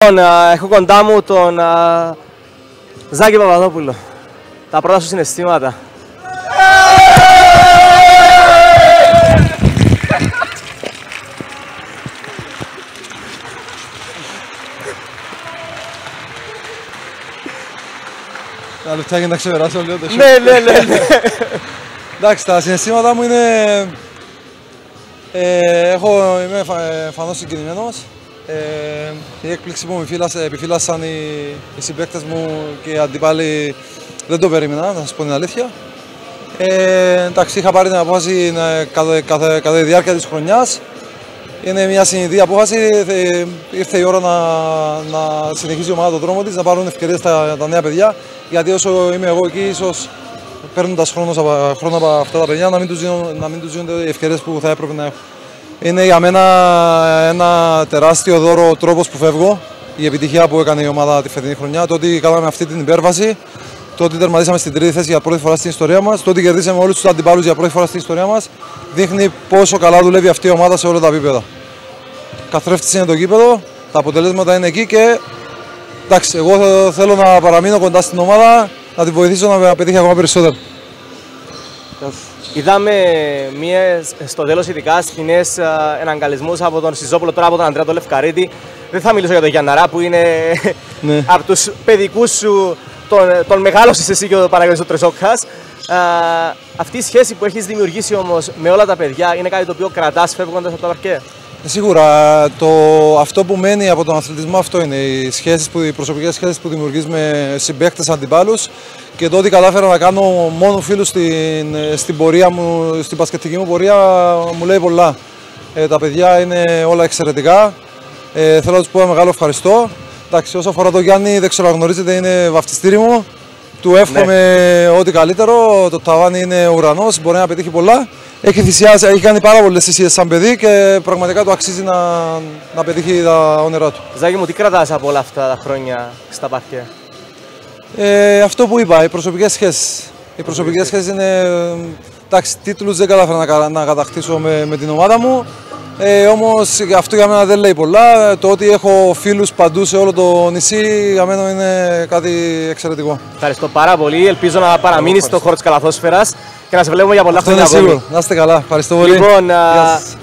Έχω κοντά μου τον Ζάκη Παπαδόπουλο. Τα πρώτα σου συναισθήματα. Τα λεπτά για να ξεπεράσω λίγο το σοκ. Ναι. Εντάξει, τα συναισθήματα μου είναι... είμαι φανώς συγκινημένος. Η έκπληξη που με επιφύλασαν οι συμπαίκτες μου και οι αντιπάλοι δεν το περίμενα, να σας πω την αλήθεια. Εντάξει, είχα πάρει την απόφαση κατά τη διάρκεια της χρονιάς. Είναι μια συνειδητή απόφαση. Ήρθε η ώρα να συνεχίσει η ομάδα τον δρόμο της, να πάρουν ευκαιρίες τα νέα παιδιά. Γιατί όσο είμαι εγώ εκεί, ίσως παίρνοντας χρόνο από αυτά τα παιδιά, να μην τους δίνονται οι ευκαιρίες που θα έπρεπε να έχουν. Είναι για μένα ένα τεράστιο δώρο ο τρόπος που φεύγω, η επιτυχία που έκανε η ομάδα τη φετινή χρονιά, το ότι κάναμε αυτή την υπέρβαση, το ότι τερματίσαμε στην τρίτη θέση για πρώτη φορά στην ιστορία μας, το ότι κερδίσαμε όλους τους αντιπάλους για πρώτη φορά στην ιστορία μας, δείχνει πόσο καλά δουλεύει αυτή η ομάδα σε όλα τα επίπεδα. Καθρέφτης είναι το γήπεδο, τα αποτελέσματα είναι εκεί και εντάξει, εγώ θέλω να παραμείνω κοντά στην ομάδα, να την βοηθήσω να πετύχει ακόμα περισσότερο. Είδαμε στο τέλος ειδικά σκηνές εναγκαλισμούς από τον Σιζόπουλο, τώρα από τον Ανδρέα τον Λευκαρίτη. Δεν θα μιλήσω για τον Γιανναρά που είναι από τους παιδικούς σου, τον μεγάλωσες εσύ και ο Παναγιώτης ο Τρεσόκας. Αυτή η σχέση που έχεις δημιουργήσει όμως με όλα τα παιδιά είναι κάτι το οποίο κρατάς φεύγοντας από το παρκέ. Σίγουρα αυτό που μένει από τον αθλητισμό αυτό είναι οι προσωπικές σχέσεις που δημιουργείς με συμπαίκτες αντιπάλους και το ότι κατάφερα να κάνω μόνο φίλους στην πορεία μου, στην μπασκετική μου πορεία μου λέει πολλά. Τα παιδιά είναι όλα εξαιρετικά. Θέλω να τους πω ένα μεγάλο ευχαριστώ. Εντάξει, όσο αφορά τον Γιάννη, δεν ξέρω αν γνωρίζετε, είναι βαφτιστήρι μου. Του εύχομαι ό,τι καλύτερο. Το ταβάνι είναι ουρανός, μπορεί να πετύχει πολλά. Έχει θυσιάσει, έχει κάνει πάρα πολλές θυσίες σαν παιδί και πραγματικά το αξίζει να πετύχει τα όνειρά του. Ζάκη μου, τι κρατάς από όλα αυτά τα χρόνια στα παρκέ? Αυτό που είπα, οι προσωπικές σχέσεις. Οι προσωπικές σχέσεις είναι... Εντάξει, τίτλους δεν κατάφερα να κατακτήσω με την ομάδα μου. Όμως αυτό για μένα δεν λέει πολλά. Το ότι έχω φίλους παντού σε όλο το νησί για μένα είναι κάτι εξαιρετικό. Ευχαριστώ πάρα πολύ. Ελπίζω να παραμείνεις στο χώρο της καλαθόσφαιρας και να σε βλέπουμε για πολλά χρόνια. Αυτό είναι σίγουρο. Να είστε καλά. Ευχαριστώ πολύ. Λοιπόν,